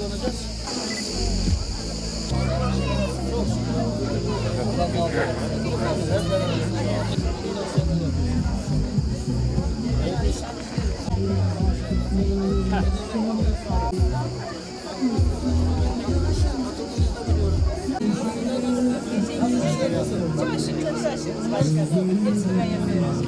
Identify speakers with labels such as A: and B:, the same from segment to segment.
A: kazanacağız.
B: Çok şık çalışıyoruz başkanım. Hepsini ben yapıyorum.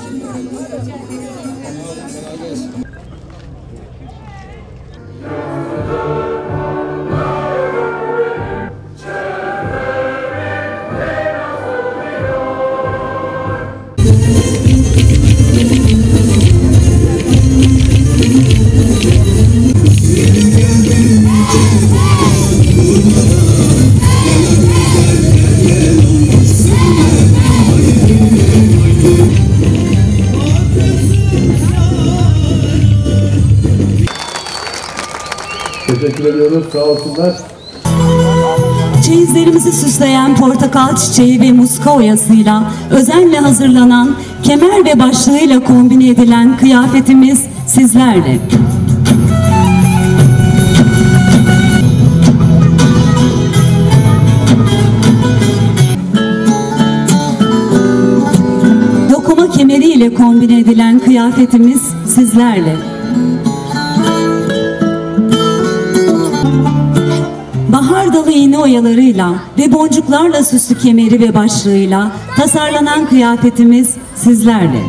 C: Teşekkür ediyoruz. Sağ olsunlar.
D: Çeyizlerimizi süsleyen portakal çiçeği ve muska oyasıyla özenle hazırlanan, kemer ve başlığıyla kombine edilen kıyafetimiz sizlerle. Dokuma kemeriyle kombine edilen kıyafetimiz sizlerle. Bahar dalı iğne oyalarıyla ve boncuklarla süslü kemeri ve başlığıyla tasarlanan kıyafetimiz sizlerle.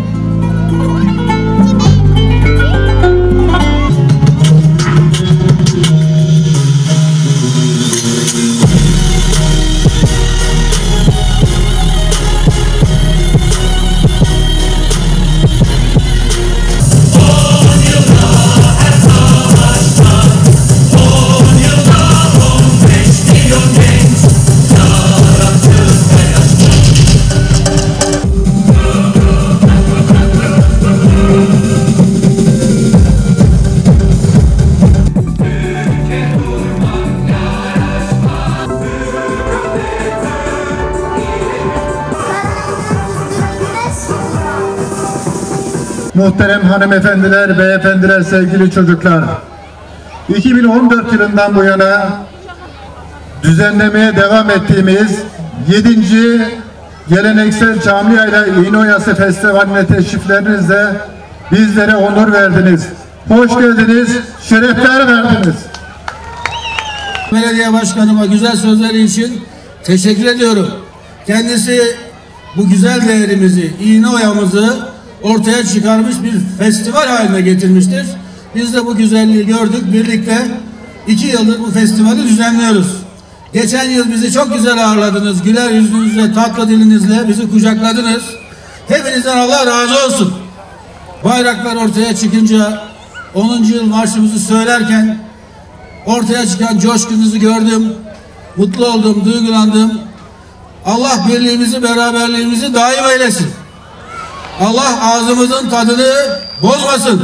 C: Muhterem hanımefendiler, beyefendiler, sevgili çocuklar. 2014 yılından bu yana düzenlemeye devam ettiğimiz 7. Geleneksel Çamlıyayla İğne Oyası Festivali'ne teşriflerinizle bizlere onur verdiniz. Hoş geldiniz, şerefler verdiniz.
A: Belediye başkanıma güzel sözleri için teşekkür ediyorum. Kendisi bu güzel değerimizi, iğne oyamızı ortaya çıkarmış, bir festival haline getirmiştir. Biz de bu güzelliği gördük. Birlikte 2 yıldır bu festivali düzenliyoruz. Geçen yıl bizi çok güzel ağırladınız. Güler yüzünüzle, tatlı dilinizle bizi kucakladınız. Hepinizden Allah razı olsun. Bayraklar ortaya çıkınca 10. yıl marşımızı söylerken ortaya çıkan coşkunuzu gördüm. Mutlu oldum, duygulandım. Allah birliğimizi, beraberliğimizi daim eylesin. Allah ağzımızın tadını bozmasın.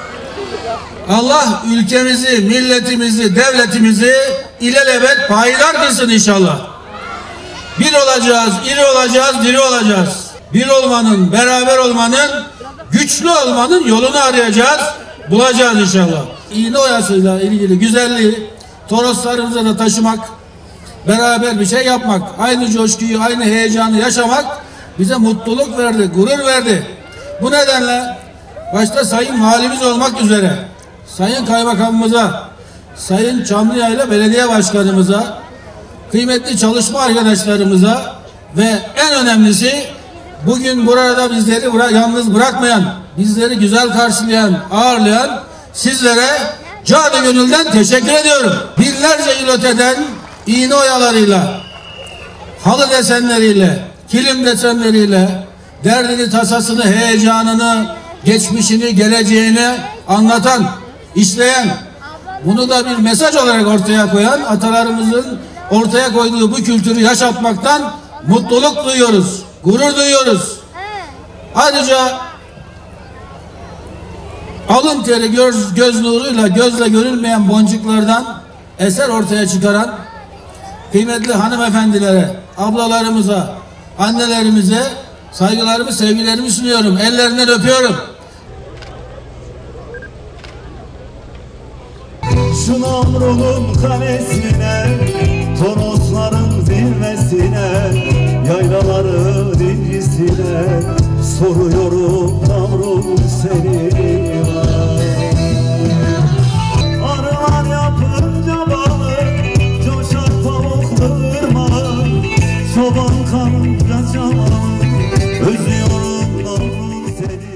A: Allah ülkemizi, milletimizi, devletimizi ilelebet payidar kılsın inşallah. Bir olacağız, iri olacağız, diri olacağız. Bir olmanın, beraber olmanın, güçlü olmanın yolunu arayacağız, bulacağız inşallah. İğne oyasıyla ilgili güzelliği toroslarımıza da taşımak, beraber bir şey yapmak, aynı coşkuyu, aynı heyecanı yaşamak bize mutluluk verdi, gurur verdi. Bu nedenle başta Sayın Valimiz olmak üzere Sayın Kaymakamımıza, Sayın Çamlıyayla Belediye Başkanımıza, kıymetli çalışma arkadaşlarımıza ve en önemlisi bugün burada bizleri yalnız bırakmayan, bizleri güzel karşılayan, ağırlayan sizlere canı gönülden teşekkür ediyorum. Binlerce yıl öteden iğne oyalarıyla, halı desenleriyle, kilim desenleriyle derdini, tasasını, heyecanını, geçmişini, geleceğini anlatan, işleyen, bunu da bir mesaj olarak ortaya koyan atalarımızın ortaya koyduğu bu kültürü yaşatmaktan mutluluk duyuyoruz, gurur duyuyoruz. Ayrıca alın teri, göz nuruyla gözle görülmeyen boncuklardan eser ortaya çıkaran kıymetli hanımefendilere, ablalarımıza, annelerimize saygılarımı, sevgilerimi sunuyorum. Ellerinden öpüyorum.
E: Şu Namrul'un kalesine, Torosların zirvesine, yaylaları dincisine soruyorum Namrul seni var. Arılar yapınca balık, coşar tavuklu ırmağı, çoban kanınca çamağı, özlüyorum Namrul seni.